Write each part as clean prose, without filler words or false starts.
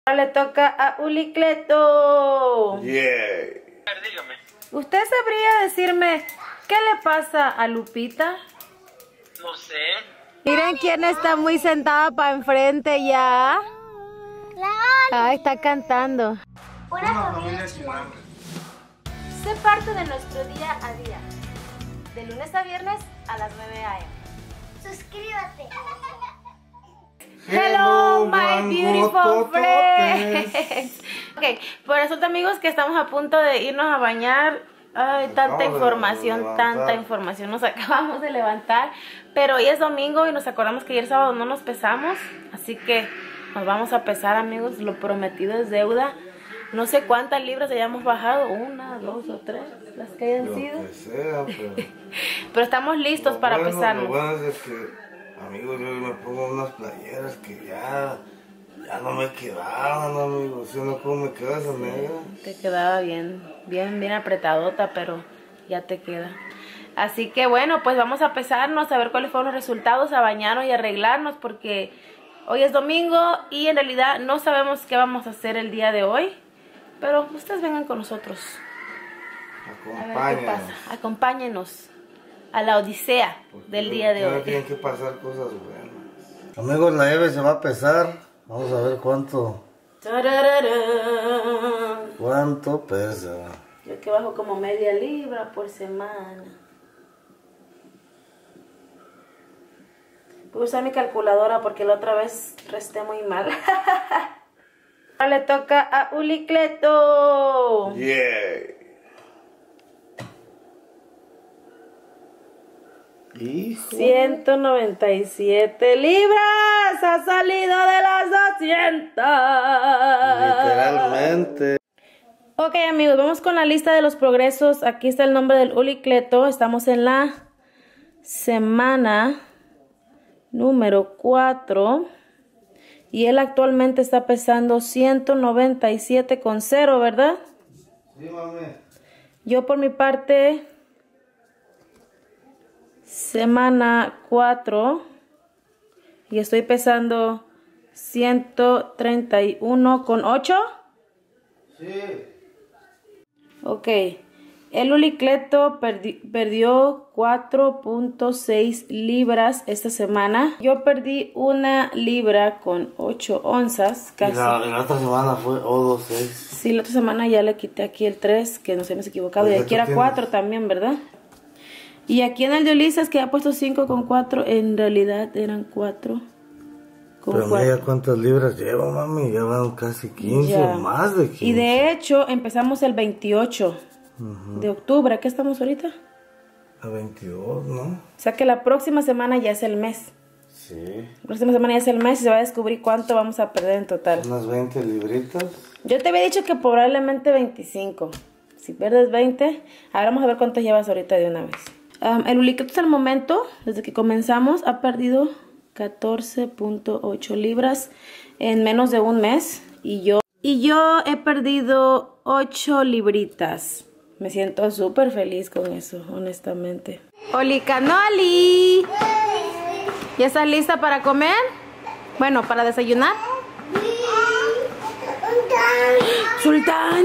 Le toca a Ulicleto. Yeah. Dígame. ¿Usted sabría decirme qué le pasa a Lupita? No sé. Miren quién está muy sentada para enfrente ya. Ah, está cantando. Una familia sin hambre. Sé parte de nuestro día a día. De lunes a viernes a las 9 a.m. Suscríbete. Hello, my beautiful guatototes. friends. Ok, por resulta, amigos, que estamos a punto de irnos a bañar. Ay, tanta información, tanta información. Nos acabamos de levantar, pero hoy es domingo y nos acordamos que ayer sábado no nos pesamos, así que nos vamos a pesar, amigos. Lo prometido es deuda. No sé cuántas libras hayamos bajado, 1, 2 o 3, las que hayan sido. Lo que sea, Pero estamos listos para pesarnos. Lo bueno es que, amigos, yo me pongo unas playeras que ya no me quedaban, amigos. Si no, ¿cómo me queda esa negra? Te quedaba bien apretadota, pero ya te queda. Así que bueno, pues vamos a pesarnos, a ver cuáles fueron los resultados, a bañarnos y arreglarnos, porque hoy es domingo y en realidad no sabemos qué vamos a hacer el día de hoy. Pero ustedes vengan con nosotros. A ver qué pasa. Acompáñenos a la odisea del día de hoy. Tienen que pasar cosas buenas. Amigos, la Eve se va a pesar. Vamos a ver cuánto pesa. Yo que bajo como media libra por semana. Voy a usar mi calculadora porque la otra vez resté muy mal. Le toca a Ulicleto. Yeah. Hijo. 197 libras. Ha salido de las 200. Literalmente. Ok, amigos, vamos con la lista de los progresos. Aquí está el nombre del Ulicleto. Estamos en la semana número 4. Y él actualmente está pesando 197,0, ¿verdad? Sí, mami. Yo por mi parte, semana 4, y estoy pesando 131,8. Sí. Ok. El Ulicleto perdió 4.6 libras esta semana. Yo perdí 1 libra con 8 onzas. Casi. Y la otra semana fue 2.6. Sí, la otra semana ya le quité aquí el 3, que nos hemos equivocado. Pues y aquí era 4 también, ¿verdad? Y aquí en el de Ulises, que ha puesto 5,4, en realidad eran 4. Pero mira cuántas libras lleva, mami. Ya van casi 15, ya. Más de 15. Y de hecho, empezamos el 28 de octubre. ¿Qué estamos ahorita? A 22, ¿no? O sea que la próxima semana ya es el mes. Sí. La próxima semana ya es el mes y se va a descubrir cuánto vamos a perder en total. Unas 20 libritas. Yo te había dicho que probablemente 25. Si pierdes 20, ahora vamos a ver cuánto llevas ahorita de una vez. El Ulicleto hasta el momento, desde que comenzamos, ha perdido 14.8 libras en menos de un mes. Y yo he perdido 8 libritas. Me siento súper feliz con eso, honestamente. ¡Oli Canoli! ¿Ya estás lista para comer? Bueno, para desayunar. ¡Sultán!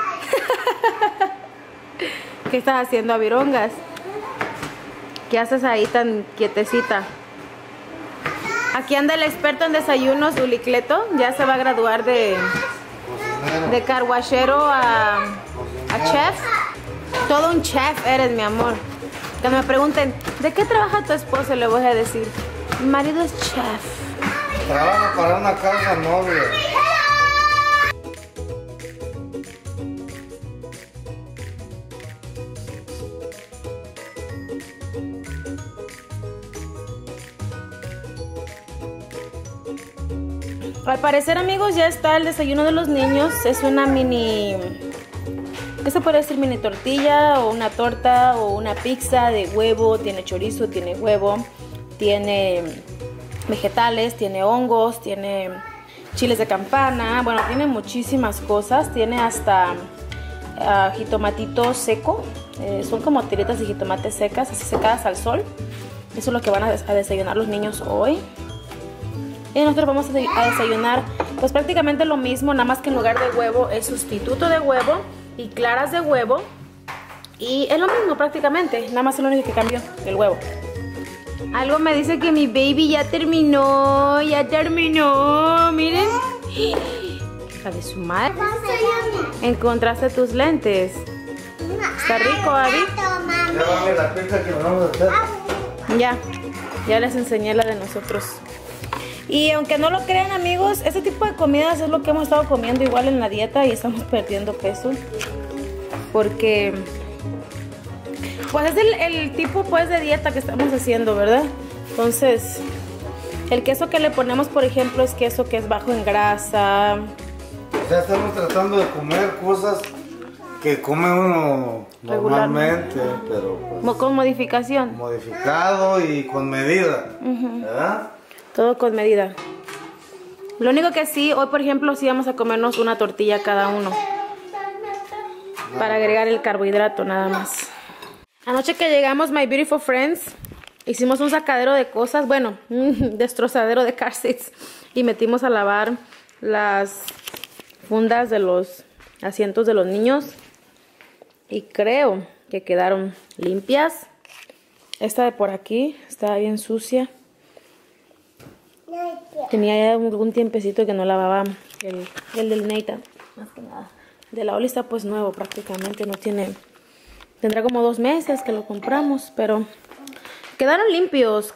¿Qué estás haciendo, Avirongas? ¿Qué haces ahí tan quietecita? Aquí anda el experto en desayunos, Ulicleto. Ya se va a graduar de carguachero a chef. Todo un chef eres, mi amor. Cuando me pregunten, ¿de qué trabaja tu esposo? Le voy a decir, mi marido es chef. Trabaja para una causa noble. Al parecer, amigos, ya está el desayuno de los niños. Es una mini... ¿Qué se puede decir? Mini tortilla o una torta o una pizza de huevo. Tiene chorizo, tiene huevo, tiene vegetales, tiene hongos, tiene chiles de campana. Bueno, tiene muchísimas cosas. Tiene hasta jitomatito seco. Son como tiritas de jitomate secas, así secadas al sol. Eso es lo que van a desayunar los niños hoy. Y nosotros vamos a desayunar Pues prácticamente lo mismo, nada más que en lugar de huevo es sustituto de huevo y claras de huevo. Y es lo mismo prácticamente, nada más es lo único que cambió, el huevo. Algo me dice que mi baby ya terminó, miren. Hija de su madre. Encontraste tus lentes. Está rico, Abby. Llévame la pizza que nos vamos a hacer. Ya les enseñé la de nosotros. Y aunque no lo crean, amigos, este tipo de comidas es lo que hemos estado comiendo igual en la dieta y estamos perdiendo peso. Porque pues es el tipo pues de dieta que estamos haciendo, ¿verdad? Entonces, el queso que le ponemos, por ejemplo, es queso que es bajo en grasa. O sea, estamos tratando de comer cosas que come uno normalmente, pero pues, Con modificación. modificado y con medida, ¿verdad? Todo con medida. Lo único que sí, hoy por ejemplo, sí vamos a comernos una tortilla cada uno. Para agregar el carbohidrato nada más. Anoche que llegamos, my beautiful friends, hicimos un sacadero de cosas, bueno, un destrozadero de car seats. Y metimos a lavar las fundas de los asientos de los niños. Y creo que quedaron limpias. Esta de por aquí está bien sucia. Tenía ya algún tiempecito que no lavaba el del Nathan, más que nada. De la Oli está pues nuevo prácticamente, no tiene... Tendrá como 2 meses que lo compramos, pero quedaron limpios,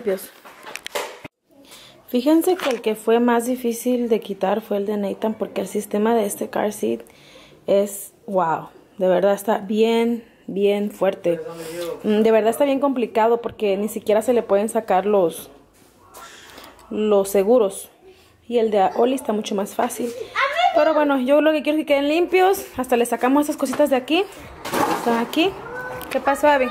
Fíjense que el que fue más difícil de quitar fue el de Nathan, porque el sistema de este car seat es wow. De verdad está bien fuerte. De verdad está bien complicado porque ni siquiera se le pueden sacar los seguros. Y el de Oli está mucho más fácil. Pero bueno, yo lo que quiero es que queden limpios. Hasta le sacamos esas cositas de aquí. Están aquí. ¿Qué pasó, Abby?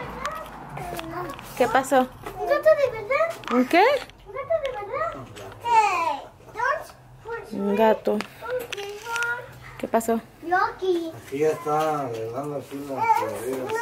¿Qué pasó? ¿Un gato de verdad? ¿Un qué? ¿Un gato de verdad? Hey, don't Un gato. push me. ¿Qué pasó? Loki. Aquí ya está arreglando aquí la tubería.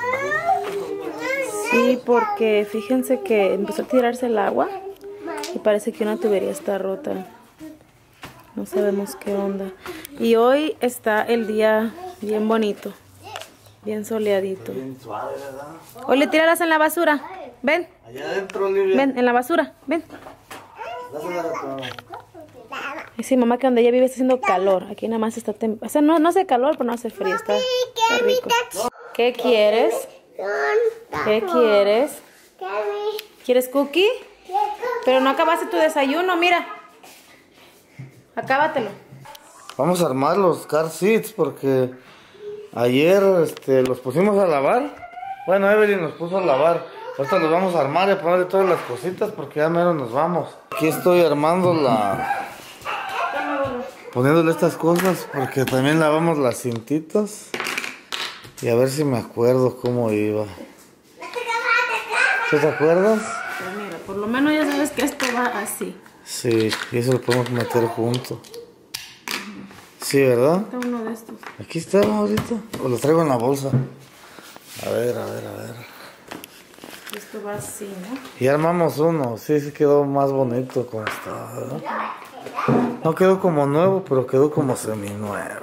Sí, porque fíjense que empezó a tirarse el agua. Y parece que una tubería está rota. No sabemos qué onda. Y hoy está el día bien bonito. Bien soleadito. Bien suave, ¿verdad? Hoy le tíralas en la basura. Ven, Allá adentro, Olivia. ven, en la basura. Ven. Dásela a tu mamá. Sí, mamá, que donde ella vive está haciendo calor. Aquí nada más está... O sea, no hace calor, pero no hace frío. Está rico. ¿Qué quieres? ¿Qué quieres? ¿Quieres cookie? Pero no acabaste tu desayuno, mira. Acábatelo. Vamos a armar los car seats porque ayer los pusimos a lavar. Bueno, Evelyn nos puso a lavar. Ahorita los vamos a armar y a ponerle todas las cositas porque ya menos nos vamos. Aquí estoy armando poniéndole estas cosas porque también lavamos las cintitas. Y a ver si me acuerdo cómo iba. ¿Tú te acuerdas? Pero mira, por lo menos ya sabes que esto va así. Sí, y eso lo podemos meter junto. Sí, ¿verdad? Está uno de estos. Aquí está ahorita. O lo traigo en la bolsa. A ver. Esto va así, ¿no? Y armamos uno. Sí quedó más bonito como está, ¿verdad? No quedó como nuevo, pero quedó como semi-nuevo.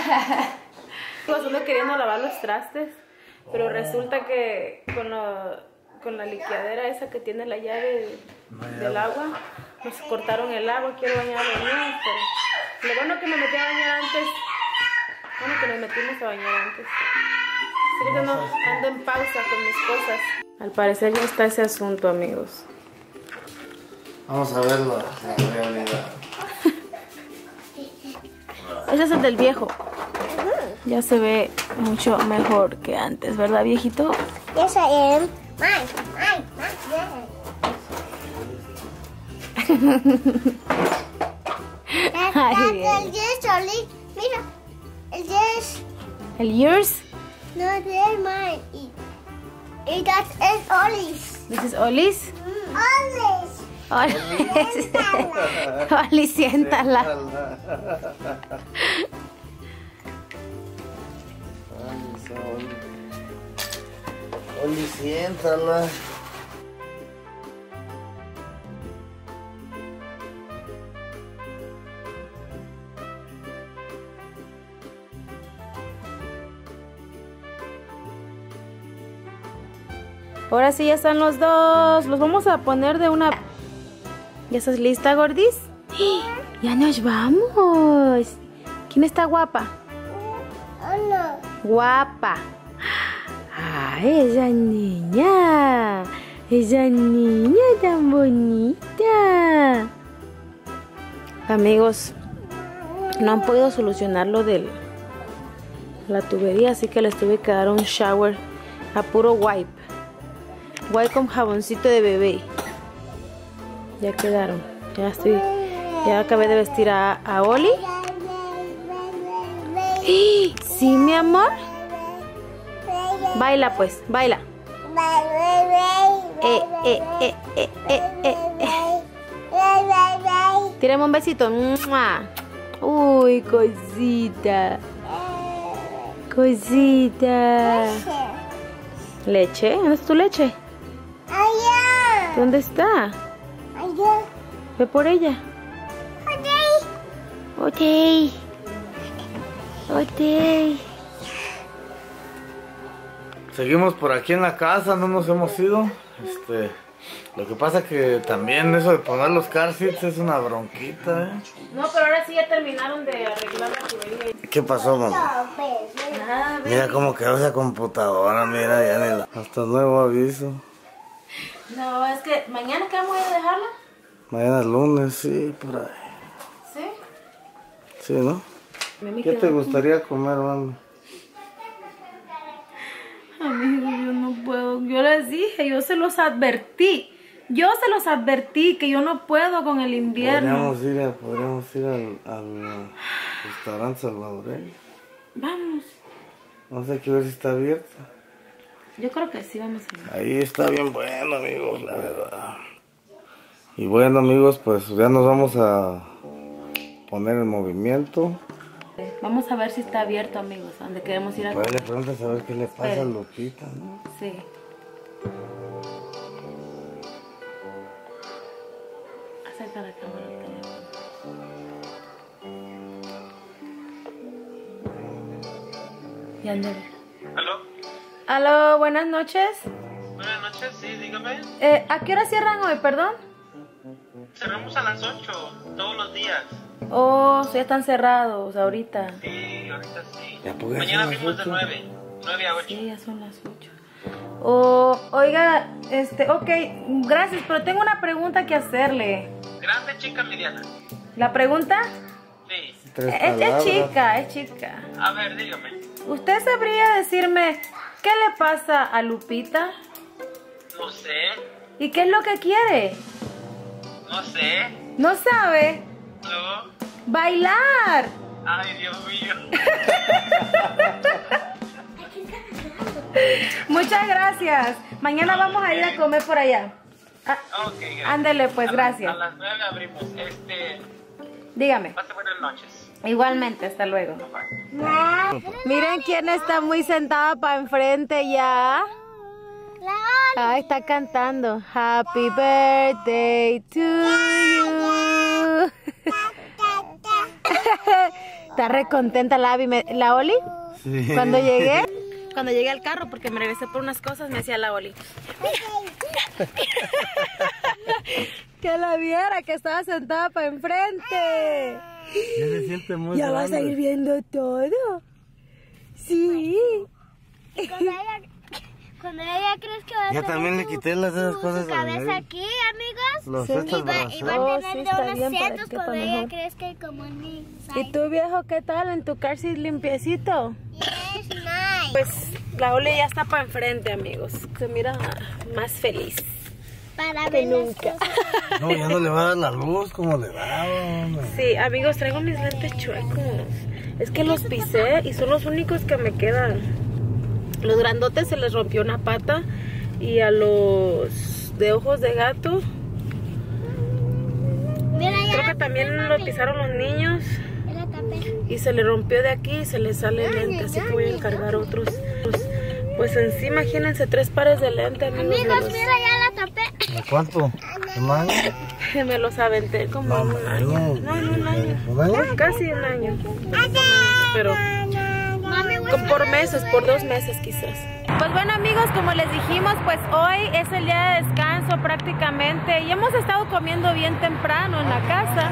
Ando queriendo lavar los trastes, pero resulta que con la liqueadera esa que tiene la llave del agua, nos cortaron el agua. Quiero bañar a los niños, pero lo bueno que me metí a bañar antes. Bueno, que nos metimos a bañar antes. Así que no ando en pausa con mis cosas. Al parecer ya está ese asunto, amigos. Vamos a ver la realidad. Ese es el del viejo. Ya se ve mucho mejor que antes, ¿verdad, viejito? Yes, I am. Mine. Ay, That's bien. el yes, Oli. Mira. El yes. ¿El yours? No, they're mine. Y that is Oli's. This is Olis. Oli's. Olis. Olis, siéntala. Oli, siéntala. Ahora sí ya están los dos. Los vamos a poner de una... ¿Ya estás lista, gordis? Ya nos vamos. ¿Quién está guapa? Guapa. Ay, esa niña. Esa niña tan bonita. Amigos, no han podido solucionar lo de la tubería, así que les tuve que dar un shower a puro wipe. Wipe con jaboncito de bebé. Ya quedaron. Ya acabé de vestir a Oli. ¿Sí, mi amor? Baila pues, baila. Tírame un besito. Uy, cosita. Cosita. ¿Leche? ¿Dónde está tu leche? ¿Dónde está? Ve por ella. Ok. Seguimos por aquí en la casa, no nos hemos ido. Lo que pasa que también eso de poner los car seats es una bronquita, ¿eh? No, pero ahora sí ya terminaron de arreglar la tubería. ¿Qué pasó, mamá? Nada, Mira cómo quedó esa computadora, mira, ya ni la... Hasta nuevo aviso. No, es que mañana que vamos a ir a dejarla. Mañana es lunes, sí, por ahí. ¿Sí? Sí, ¿no? ¿Qué te gustaría comer, mami? Amigo, yo no puedo. Yo les dije, yo se los advertí. Yo se los advertí que yo no puedo con el invierno. Podríamos ir al restaurante salvadoreño. Vamos. Vamos a ver si está abierto. Yo creo que sí, vamos a ir. Ahí está bien bueno, amigos, la verdad. Y bueno, amigos, pues ya nos vamos a poner en movimiento. Vamos a ver si está abierto, amigos, donde queremos ir a Pues comer. le preguntas a ver qué le pasa a Lupita, ¿no? Sí. Acerca la cámara al teléfono. Y ándale. ¿Aló? Aló, buenas noches. Buenas noches, sí, dígame. ¿A qué hora cierran hoy, perdón? Cerramos a las 8, todos los días. Oh, ya están cerrados ahorita. Sí, ahorita sí. Ya, pues, Mañana son las abrimos de 8. 9 a 8. Sí, ya son las 8. Oh, oiga, ok, gracias, pero tengo una pregunta que hacerle. ¿Grande, chica, mediana? ¿La pregunta? Sí. Es chica. A ver, dígame. ¿Usted sabría decirme qué le pasa a Lupita? No sé, ¿Y qué es lo que quiere? no sé, ¿No sabe? no. ¡Bailar! Ay, Dios mío. Muchas gracias. Mañana vamos a ir a comer por allá. Ok, gracias. Ándele, pues, gracias. A las 9 abrimos. Dígame. Pase buenas noches. Igualmente, hasta luego. Bye. Miren quién está muy sentada para enfrente ya. Ah, está cantando. Happy birthday to you. Está re contenta la Abby. ¿La Oli? Sí. Cuando llegué al carro, porque me regresé por unas cosas, me decía la Oli. Mira. Que la viera, que estaba sentada para enfrente. Ya se siente muy Ya vas a ir viendo todo. Sí. Cuando ella crees que va a Ya tener también le quité esas cosas su a cabeza Miguel. aquí, amigos. Los Sí. estas Y va brazones. a sí, tener está unos bien, para cientos que cuando quepa ella mejor. crezca como niños. ¿Y tú, viejo, qué tal en tu car seat limpiecito? Yes, nice. Pues la Oli ya está para enfrente, amigos. Se mira más feliz. Para que ver las nunca. cosas. No, ya no le va a dar la luz como le daba. Sí, amigos, traigo mis lentes chuecos. Es que los pisé y son los únicos que me quedan. Los grandotes se les rompió una pata y a los de ojos de gato Mira, ya creo que también lo pisaron los niños la tapé. y se le rompió de aquí y se le sale el lente, así que voy a encargar otros. Pues en sí, imagínense 3 pares de lente, amigos. Amigos, mira, ya la tapé. ¿De cuánto? ¿Un año? Me los aventé como en un año. No, en un año. ¿Un año? Casi un año. Pero Mami, por meses, por 2 meses quizás. Pues bueno amigos, como les dijimos, pues hoy es el día de descanso prácticamente y hemos estado comiendo bien temprano en la casa.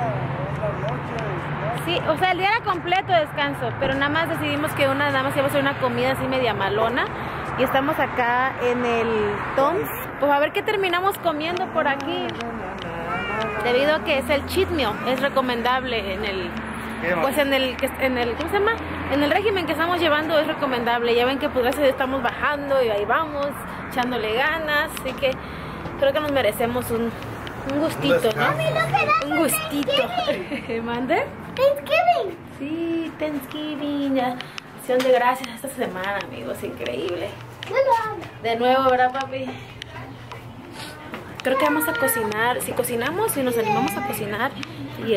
Sí, o sea, el día era completo de descanso, pero nada más decidimos que nada más íbamos a hacer una comida así media malona. Y estamos acá en el Tom's. Pues a ver qué terminamos comiendo por aquí. Debido a que es el cheat meal, es recomendable en el... Pues en el ¿cómo se llama? En el régimen que estamos llevando es recomendable. Ya ven que pues gracias a Dios estamos bajando y ahí vamos, echándole ganas. Así que creo que nos merecemos un gustito, ¿no? Un gustito. ¿Mande? Thanksgiving. Sí, Thanksgiving. Ya. Acción de gracias esta semana, amigos. Increíble. De nuevo, ¿verdad, papi? Creo que vamos a cocinar. Si cocinamos, si nos animamos a cocinar. Y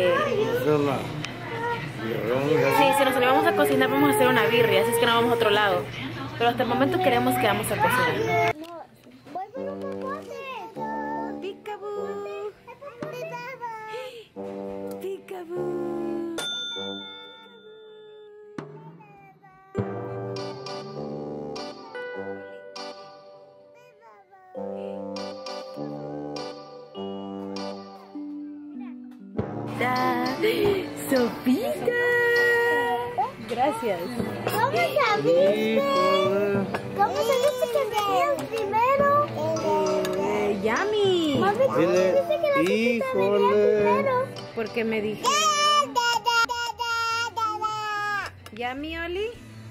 sí, si nos animamos a cocinar vamos a hacer una birria, así es que no vamos a otro lado. Pero hasta el momento queremos que vamos a cocinar. Peekaboo. Peekaboo. Sofita. Gracias. ¿Cómo sabiste? ¿Cómo sabiste que venías primero? Yummy. Mami, ¿cómo sabiste que la Sofita venía primero? Porque me dije. Yummy, Oli.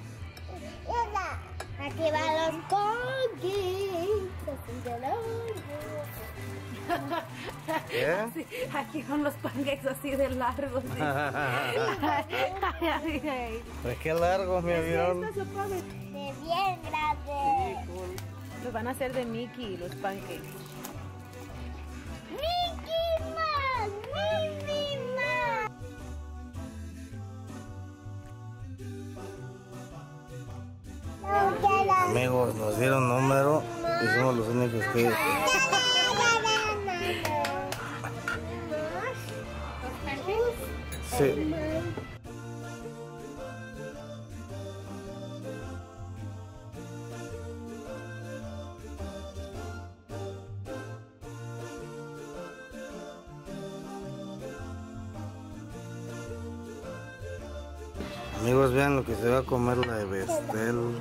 Aquí van los cookies. ¿Qué? Sí, aquí con los pancakes así de largos. Sí. Pues qué largo, mi avión. De bien grande. Los van a hacer de Mickey, los pancakes. Mickey Mouse, Minnie Mouse. Amigos, nos dieron número y somos los únicos que... Sí. Amigos, vean lo que se va a comer la de Bestel.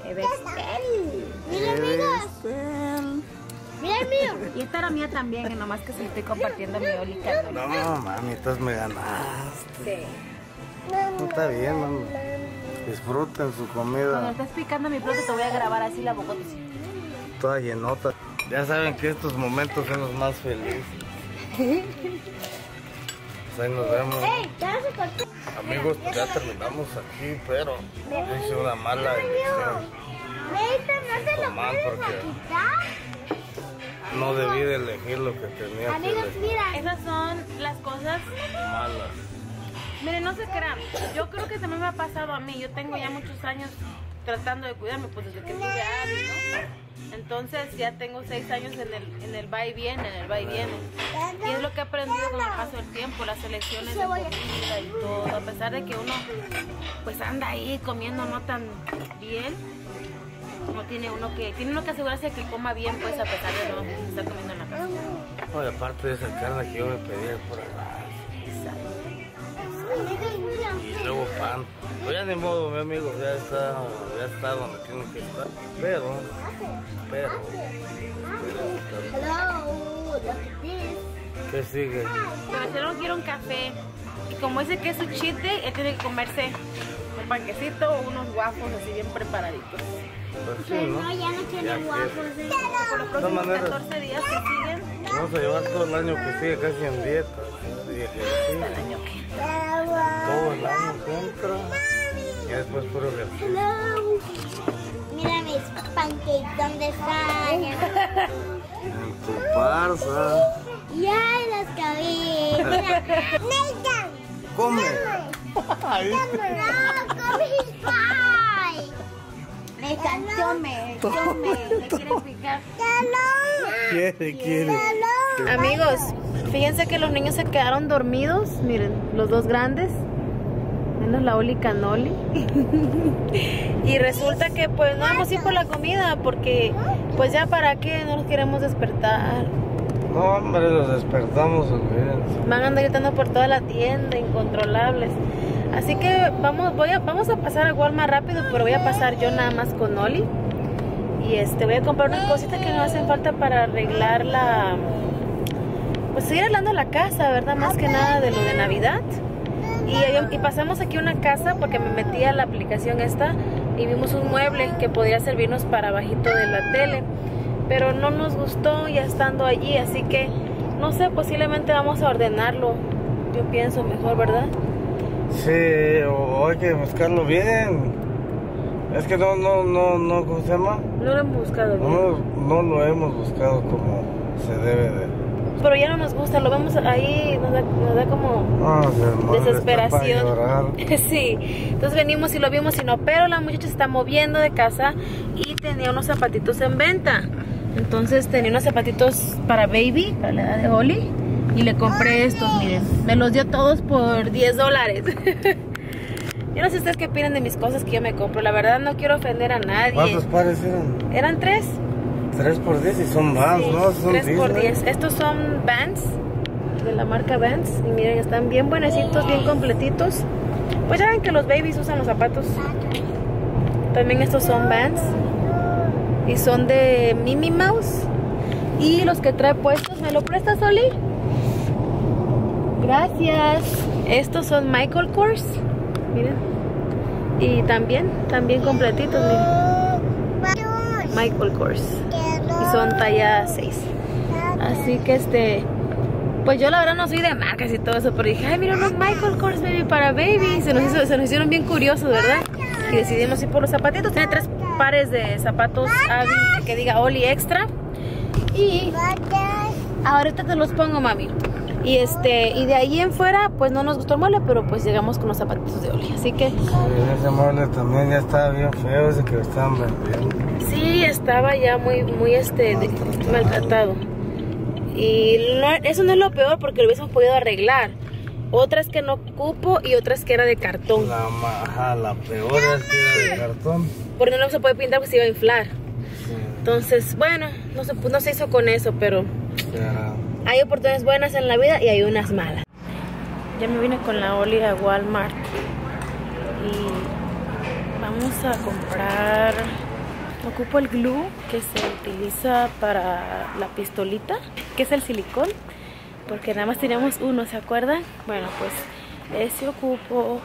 Mira, amigos. Mira el mío. Y esta era mía también, que nomás que se la estoy compartiendo a mi Olita. No, mami, me ganaste. Sí. No está bien, mami. Disfruten su Cuando comida. estés picando mi plato te voy a grabar así la bocota. Toda llenota. Ya saben que estos momentos son los más felices. Pues ahí nos vemos. Ey, ya se cortó. Amigos, pues ya terminamos aquí, pero yo hice una mala elección. Nathan, ¿no se lo Tomar puedes porque- quitar? No debí de elegir lo que tenía que Amigos, elegir. mira. Esas son las cosas. Malas. Miren, no se crean. Yo creo que también me ha pasado a mí. Yo tengo ya muchos años tratando de cuidarme, pues desde que tuve a Abby, ¿no? Entonces ya tengo 6 años en el va y viene, Y es lo que he aprendido con el paso del tiempo, las elecciones de comida y todo. A pesar de que uno pues anda ahí comiendo no tan bien, no tiene uno que asegurarse de que coma bien, pues a pesar de no estar comiendo en la casa. No, y aparte de esa carne que yo me pedía por acá. Y luego pan. Pues ya ni modo, mi amigo, ya está donde tiene que estar. Pero. Hello, look at this. ¿Qué sigue? Pero si no quiero un café, y como dice que es su cheat day, él tiene que comerse un panquecito o unos waffles así bien preparaditos. Pues sí, Pero ¿no? no, ya no tiene guapos. Por los próximos maneras. 14 días que siguen, Vamos a llevar todo el año que sigue casi en dieta. Y ejercicio. el año que Todo el año que entra. Y después puro ejercicio. Hello. Mira mis pancakes, ¿dónde están? En tu panza. Ya las cabí. Mira, Nathan. Come. Ahí. No, come his pie. Nathan, tome, ¿le quieren picar? Quiere. Amigos, fíjense que los niños se quedaron dormidos. Miren, los dos grandes en haciendo la Oli Canoli. Y resulta que pues no vamos a ir por la comida porque pues ya para qué, no nos queremos despertar. No, hombre, los despertamos, olvídense. Van a andar gritando por toda la tienda, incontrolables. Así que vamos a pasar a Walmart rápido, pero voy a pasar yo nada más con Oli. Y voy a comprar unas cositas que me hacen falta para arreglar pues seguir arreglando la casa, ¿verdad? Más que nada de lo de Navidad. Y pasamos aquí a una casa porque me metí a la aplicación esta y vimos un mueble que podría servirnos para abajito de la tele. Pero no nos gustó ya estando allí, así que no sé, posiblemente vamos a ordenarlo. Yo pienso mejor, ¿verdad? Sí, o hay que buscarlo bien. Es que no, ¿cómo se llama? No lo hemos buscado bien. No lo hemos buscado como se debe de. Pero ya no nos gusta, lo vemos ahí, nos da como desesperación. Sí, entonces venimos y lo vimos y no, pero la muchacha se está moviendo de casa y tenía unos zapatitos en venta. Entonces tenía unos zapatitos para baby, para la edad de Oli, y le compré estos, miren, me los dio todos por $10. Yo no sé ustedes qué opinan de mis cosas que yo me compro, la verdad no quiero ofender a nadie. ¿Cuántos pares eran? ¿Eran 3? 3 por 10 y son Vans, sí, ¿no? Son 3 por 10. Estos son Vans, de la marca Vans. Y miren, están bien buenecitos, bien completitos. Pues ya ven que los babies usan los zapatos. También estos son Vans. Y son de Minnie Mouse. Y los que trae puestos, ¿me lo prestas, Oli? Gracias. Estos son Michael Kors. Miren. Y también completitos, miren. Michael Kors. Y son talla 6. Así que pues yo la verdad no soy de marcas y todo eso, pero dije, ay, mira unos Michael Kors baby para baby. Se nos hicieron bien curiosos, ¿verdad? Y decidimos ir por los zapatitos. Tiene 3 pares de zapatos Abby que diga Oli extra. Y ahorita te los pongo, mami. Y de ahí en fuera, pues no nos gustó el mueble, pero pues llegamos con los zapatitos de Oli. Así que ese mueble también ya estaba bien feo, ese que lo estaban vendiendo. Sí, estaba ya muy maltratado. Y eso no es lo peor porque lo hubiésemos podido arreglar. Otras que no cupo y otras que era de cartón. La peor es que era de cartón. Porque no se puede pintar porque se iba a inflar. Sí. Entonces, bueno, no se hizo con eso, pero hay oportunidades buenas en la vida y hay unas malas. Ya me vine con la Oli a Walmart y vamos a comprar. Ocupo el glue que se utiliza para la pistolita, que es el silicón, porque nada más teníamos uno, ¿se acuerdan? Bueno, pues ese ocupo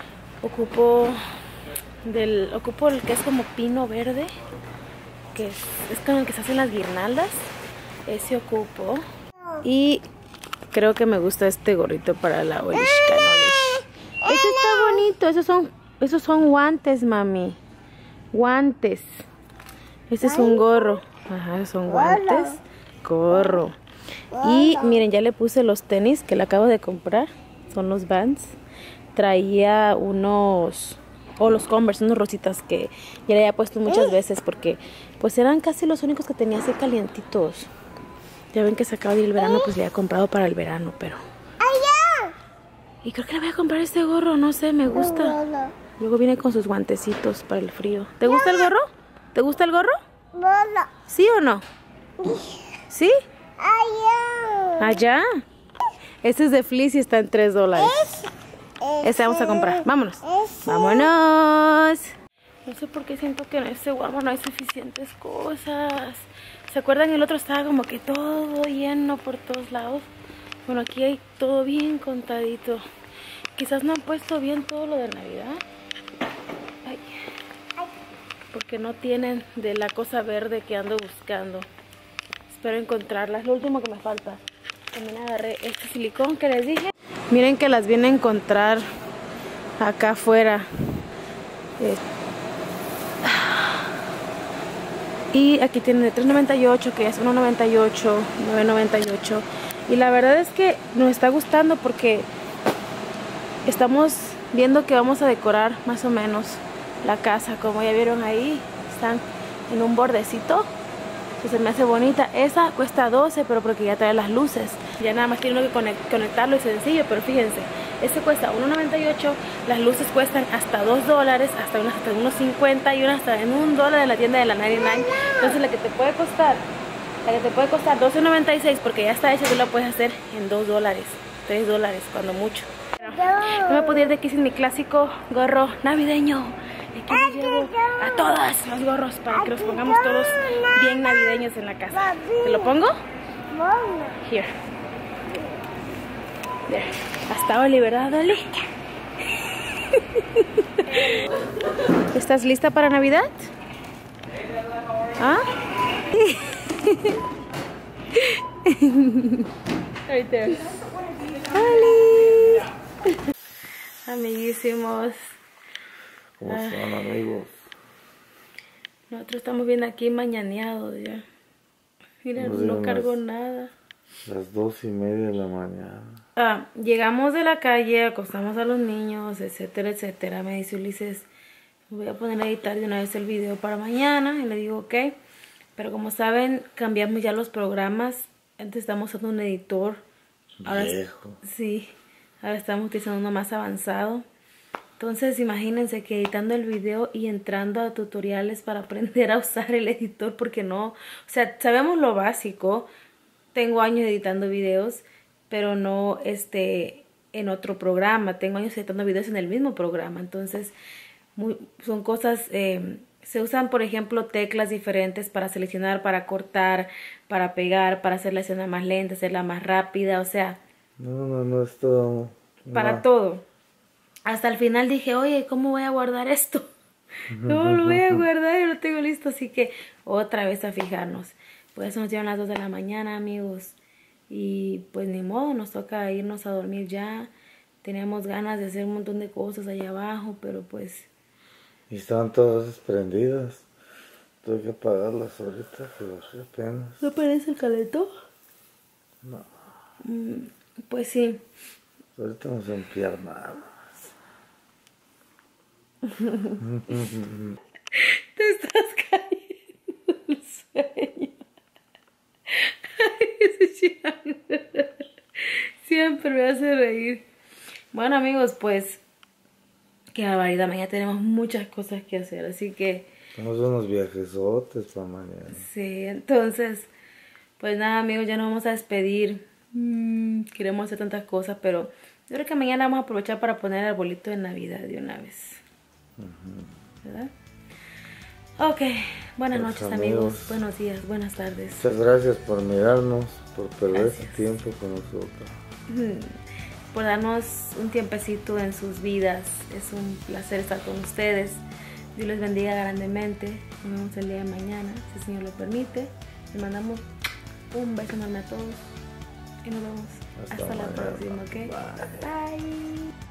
el que es como pino verde, que es con el que se hacen las guirnaldas. Ese ocupo. Y creo que me gusta este gorrito para la Oli Canoli. Este está bonito, esos son guantes, mami. Guantes. Este es un gorro. Ajá, son guantes. Gorro. Y miren, ya le puse los tenis que le acabo de comprar. Son los Vans. Traía unos los Converse, unos rositas que ya le había puesto muchas veces porque pues eran casi los únicos que tenía así calientitos. Ya ven que se acaba de ir el verano, pues le había comprado para el verano, pero y creo que le voy a comprar este gorro, no sé, me gusta. Luego viene con sus guantecitos para el frío. ¿Te gusta el gorro? ¿Te gusta el gorro? ¿Sí o no? ¿Sí? ¿Allá? Este es de fleece y está en $3. Este vamos a comprar. Vámonos. ¡Vámonos! No sé por qué siento que en este Walmart no hay suficientes cosas. ¿Se acuerdan? El otro estaba como que todo lleno por todos lados. Bueno, aquí hay todo bien contadito. Quizás no han puesto bien todo lo de Navidad. Ay. Porque no tienen de la cosa verde que ando buscando. Espero encontrarla. Es lo último que me falta. También agarré este silicón que les dije. Miren que las viene a encontrar acá afuera. Y aquí tienen de $3.98, que es $1.98, $9.98. Y la verdad es que nos está gustando porque estamos viendo que vamos a decorar más o menos la casa. Como ya vieron ahí, están en un bordecito que se me hace bonita. Esa cuesta $12, pero porque ya trae las luces. Ya nada más tiene uno que conectarlo, y sencillo, pero fíjense, Este cuesta $1.98, las luces cuestan hasta $2, hasta unos 50 y unas hasta en $1 en la tienda de la 99. Entonces la que te puede costar $12.96 porque ya está hecha, tú la puedes hacer en $2, $3 cuando mucho. No me puedo ir de aquí sin mi clásico gorro navideño. Aquí les llevo a todas los gorros para que los pongamos todos bien navideños en la casa. ¿Te lo pongo? Here. There. Hasta Oli, ¿verdad, Oli? ¿Estás lista para Navidad? ¿Ah? Right there. Oli. Amiguísimos. ¿Cómo están, amigos? Nosotros estamos viendo aquí mañaneados ya. Mira, no cargó nada. Las 2:30 de la mañana. Llegamos de la calle, acostamos a los niños, etcétera, etcétera. Me dice Ulises, voy a poner a editar de una vez el video para mañana. Y le digo, ok. Pero como saben, cambiamos ya los programas. Antes estábamos usando un editor. Ahora, viejo. Sí, ahora estamos utilizando uno más avanzado. Entonces imagínense que editando el video y entrando a tutoriales para aprender a usar el editor, porque no, o sea, sabemos lo básico. Tengo años editando videos, pero no en otro programa. Tengo años editando videos en el mismo programa. Entonces son cosas, se usan por ejemplo teclas diferentes para seleccionar, para cortar, para pegar, para hacer la escena más lenta, hacerla más rápida, o sea. No, esto... Para todo. Hasta el final dije, oye, ¿cómo voy a guardar esto? ¿Cómo lo voy a guardar? Yo lo tengo listo, así que otra vez a fijarnos. Pues eso nos llevan las 2 de la mañana, amigos. Y pues ni modo, nos toca irnos a dormir ya. Teníamos ganas de hacer un montón de cosas allá abajo, pero pues... Y estaban todas prendidas. Tuve que apagarlas ahorita, pero apenas. ¿No parece el calentón? No. Pues sí. Ahorita no se enfriar nada. Te estás cayendo el sueño. Ay, ese chino siempre me hace reír. Bueno, amigos, pues qué barbaridad, mañana tenemos muchas cosas que hacer, así que tenemos unos viajesotes para mañana. sí, entonces pues nada, amigos, ya nos vamos a despedir. Queremos hacer tantas cosas, pero yo creo que mañana vamos a aprovechar para poner el arbolito de Navidad de una vez. ¿Verdad? Ok, buenas noches, amigos. Buenos días, buenas tardes. Muchas gracias por mirarnos, por perder ese tiempo con nosotros. Por darnos un tiempecito en sus vidas. Es un placer estar con ustedes. Dios les bendiga grandemente. Nos vemos el día de mañana, si el Señor lo permite. Les mandamos un beso enorme a todos y nos vemos hasta la próxima, ¿ok? Bye.